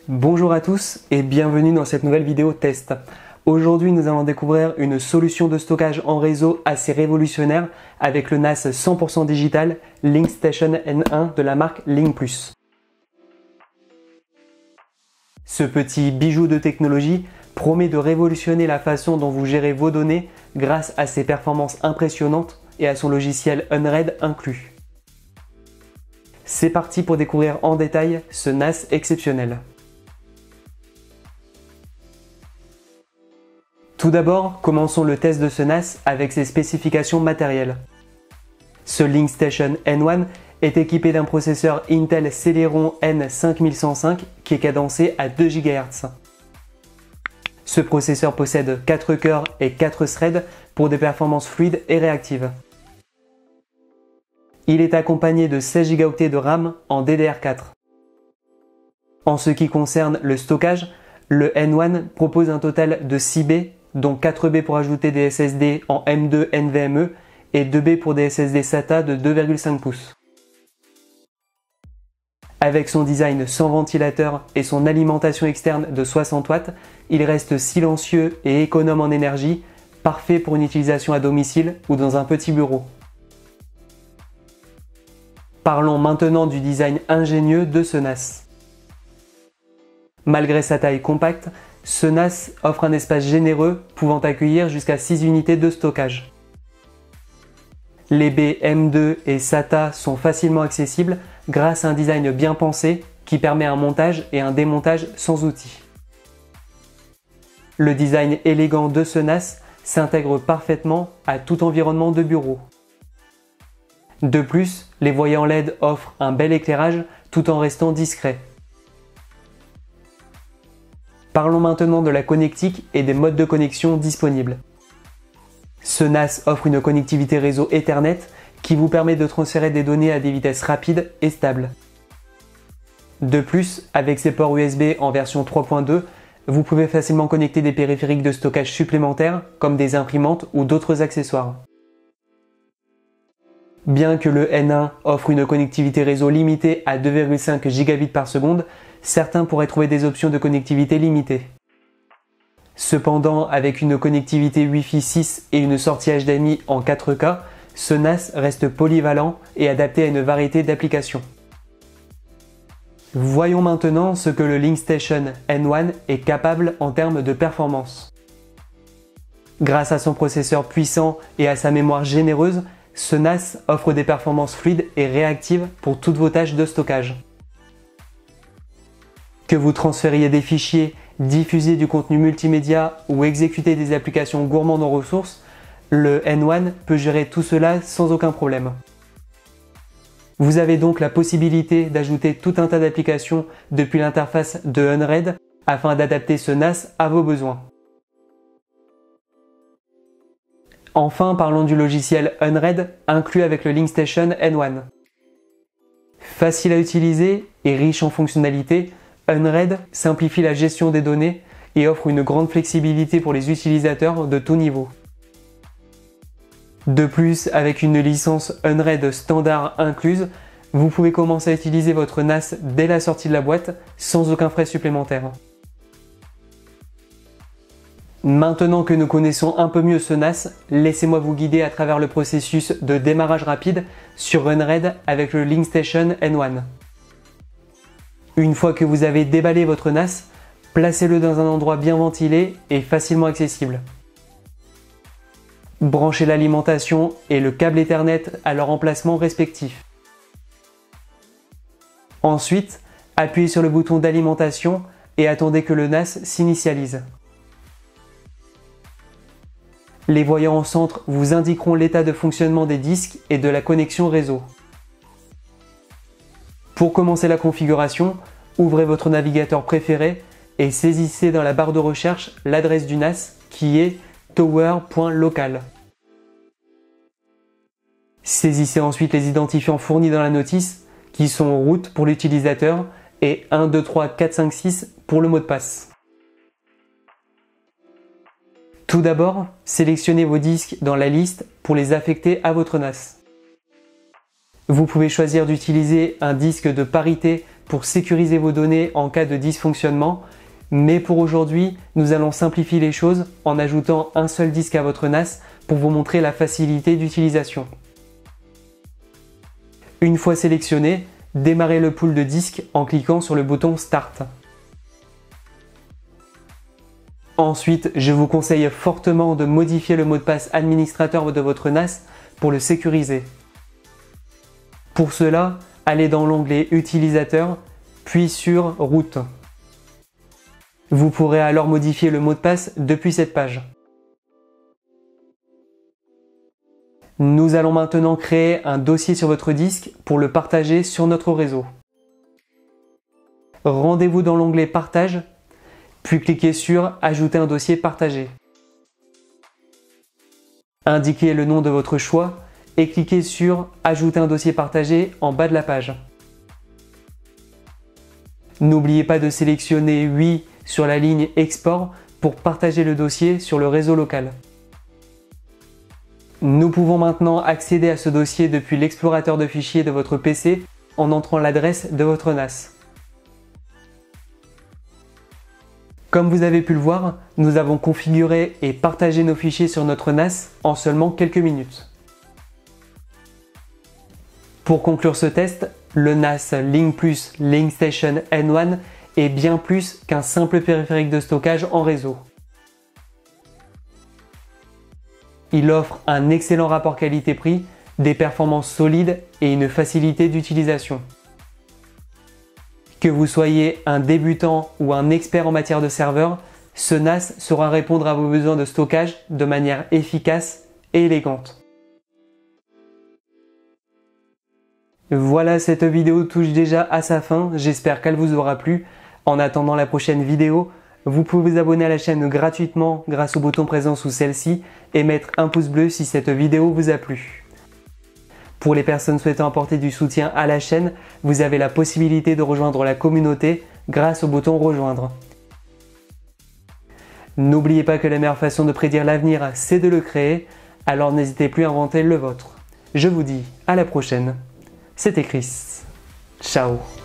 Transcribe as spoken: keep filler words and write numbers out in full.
Bonjour à tous et bienvenue dans cette nouvelle vidéo test. Aujourd'hui, nous allons découvrir une solution de stockage en réseau assez révolutionnaire avec le N A S cent pour cent digital LinkStation N un de la marque LinkPlus. Ce petit bijou de technologie promet de révolutionner la façon dont vous gérez vos données grâce à ses performances impressionnantes et à son logiciel Unread inclus. C'est parti pour découvrir en détail ce N A S exceptionnel. Tout d'abord, commençons le test de ce N A S avec ses spécifications matérielles. Ce LinkStation N un est équipé d'un processeur Intel Celeron N cinq mille cent cinq qui est cadencé à deux gigahertz. Ce processeur possède quatre cœurs et quatre threads pour des performances fluides et réactives. Il est accompagné de seize gigaoctets de RAM en D D R quatre. En ce qui concerne le stockage, le N un propose un total de six B, dont quatre B pour ajouter des S S D en M deux N V M e et deux B pour des S S D SATA de deux virgule cinq pouces. Avec son design sans ventilateur et son alimentation externe de soixante watts, il reste silencieux et économe en énergie, parfait pour une utilisation à domicile ou dans un petit bureau. Parlons maintenant du design ingénieux de ce N A S. Malgré sa taille compacte, ce N A S offre un espace généreux pouvant accueillir jusqu'à six unités de stockage. Les B M deux et SATA sont facilement accessibles grâce à un design bien pensé qui permet un montage et un démontage sans outils. Le design élégant de ce N A S s'intègre parfaitement à tout environnement de bureau. De plus, les voyants L E D offrent un bel éclairage tout en restant discrets. Parlons maintenant de la connectique et des modes de connexion disponibles. Ce N A S offre une connectivité réseau Ethernet qui vous permet de transférer des données à des vitesses rapides et stables. De plus, avec ses ports U S B en version trois point deux, vous pouvez facilement connecter des périphériques de stockage supplémentaires comme des imprimantes ou d'autres accessoires. Bien que le N un offre une connectivité réseau limitée à deux virgule cinq gigabits par seconde, certains pourraient trouver des options de connectivité limitées. Cependant, avec une connectivité Wi-Fi six et une sortie H D M I en quatre K, ce N A S reste polyvalent et adapté à une variété d'applications. Voyons maintenant ce que le LinkStation N un est capable en termes de performance. Grâce à son processeur puissant et à sa mémoire généreuse, ce N A S offre des performances fluides et réactives pour toutes vos tâches de stockage. Que vous transfériez des fichiers, diffusiez du contenu multimédia ou exécutez des applications gourmandes en ressources, le N un peut gérer tout cela sans aucun problème. Vous avez donc la possibilité d'ajouter tout un tas d'applications depuis l'interface de Unread afin d'adapter ce N A S à vos besoins. Enfin, parlons du logiciel Unread inclus avec le LinkStation N un. Facile à utiliser et riche en fonctionnalités, Unread simplifie la gestion des données et offre une grande flexibilité pour les utilisateurs de tout niveau. De plus, avec une licence Unread standard incluse, vous pouvez commencer à utiliser votre N A S dès la sortie de la boîte sans aucun frais supplémentaire. Maintenant que nous connaissons un peu mieux ce N A S, laissez-moi vous guider à travers le processus de démarrage rapide sur Unread avec le LinkStation N un. Une fois que vous avez déballé votre N A S, placez-le dans un endroit bien ventilé et facilement accessible. Branchez l'alimentation et le câble Ethernet à leur emplacement respectif. Ensuite, appuyez sur le bouton d'alimentation et attendez que le N A S s'initialise. Les voyants au centre vous indiqueront l'état de fonctionnement des disques et de la connexion réseau. Pour commencer la configuration, ouvrez votre navigateur préféré et saisissez dans la barre de recherche l'adresse du N A S qui est tower point local. Saisissez ensuite les identifiants fournis dans la notice qui sont route pour l'utilisateur et un, deux, trois, quatre, cinq, six pour le mot de passe. Tout d'abord, sélectionnez vos disques dans la liste pour les affecter à votre N A S. Vous pouvez choisir d'utiliser un disque de parité pour sécuriser vos données en cas de dysfonctionnement. Mais pour aujourd'hui, nous allons simplifier les choses en ajoutant un seul disque à votre N A S pour vous montrer la facilité d'utilisation. Une fois sélectionné, démarrez le pool de disques en cliquant sur le bouton Start. Ensuite, je vous conseille fortement de modifier le mot de passe administrateur de votre N A S pour le sécuriser. Pour cela, allez dans l'onglet Utilisateur, puis sur Route. Vous pourrez alors modifier le mot de passe depuis cette page. Nous allons maintenant créer un dossier sur votre disque pour le partager sur notre réseau. Rendez-vous dans l'onglet Partage, puis cliquez sur Ajouter un dossier partagé. Indiquez le nom de votre choix et cliquez sur Ajouter un dossier partagé en bas de la page. N'oubliez pas de sélectionner Oui sur la ligne Export pour partager le dossier sur le réseau local. Nous pouvons maintenant accéder à ce dossier depuis l'explorateur de fichiers de votre P C en entrant l'adresse de votre N A S. Comme vous avez pu le voir, nous avons configuré et partagé nos fichiers sur notre N A S en seulement quelques minutes. Pour conclure ce test, le N A S LinkPlus LinkStation N un est bien plus qu'un simple périphérique de stockage en réseau. Il offre un excellent rapport qualité-prix, des performances solides et une facilité d'utilisation. Que vous soyez un débutant ou un expert en matière de serveur, ce N A S saura répondre à vos besoins de stockage de manière efficace et élégante. Voilà, cette vidéo touche déjà à sa fin, j'espère qu'elle vous aura plu. En attendant la prochaine vidéo, vous pouvez vous abonner à la chaîne gratuitement grâce au bouton présent sous celle-ci et mettre un pouce bleu si cette vidéo vous a plu. Pour les personnes souhaitant apporter du soutien à la chaîne, vous avez la possibilité de rejoindre la communauté grâce au bouton Rejoindre. N'oubliez pas que la meilleure façon de prédire l'avenir, c'est de le créer, alors n'hésitez plus à inventer le vôtre. Je vous dis à la prochaine. C'était Chris. Ciao.